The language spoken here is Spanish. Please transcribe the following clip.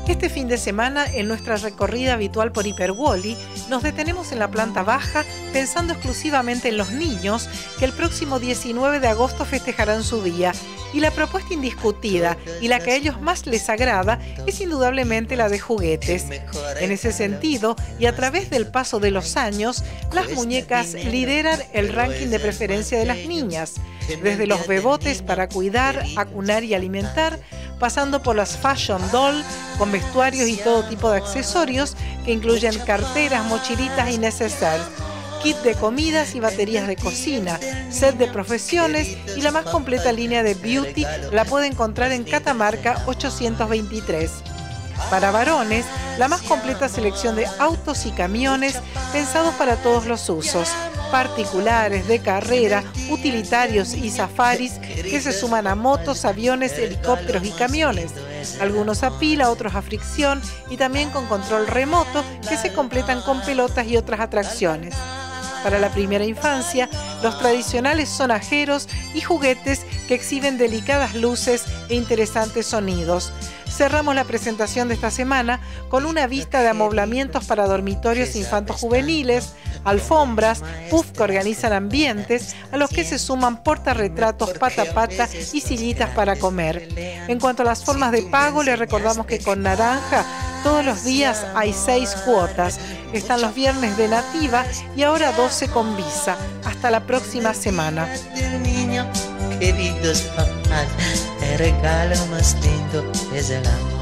Este fin de semana, en nuestra recorrida habitual por Hiperwally, nos detenemos en la planta baja pensando exclusivamente en los niños que el próximo 19 de agosto festejarán su día. Y la propuesta indiscutida y la que a ellos más les agrada es indudablemente la de juguetes. En ese sentido, y a través del paso de los años, las muñecas lideran el ranking de preferencia de las niñas, desde los bebotes para cuidar, acunar y alimentar, pasando por las fashion doll, con vestuarios y todo tipo de accesorios que incluyen carteras, mochilitas y necessaires, kit de comidas y baterías de cocina, set de profesiones y la más completa línea de beauty la puede encontrar en Catamarca 823. Para varones, la más completa selección de autos y camiones pensados para todos los usos, particulares, de carrera, utilitarios y safaris que se suman a motos, aviones, helicópteros y camiones, algunos a pila, otros a fricción y también con control remoto que se completan con pelotas y otras atracciones. Para la primera infancia, los tradicionales sonajeros y juguetes que exhiben delicadas luces e interesantes sonidos. Cerramos la presentación de esta semana con una vista de amoblamientos para dormitorios infantos-juveniles, alfombras, puff que organizan ambientes, a los que se suman portarretratos, pata-pata y sillitas para comer. En cuanto a las formas de pago, les recordamos que con Naranja todos los días hay 6 cuotas. Están los viernes de Nativa y ahora 12 con Visa. Hasta la próxima semana. Queridos papás, el regalo más lindo es el amor.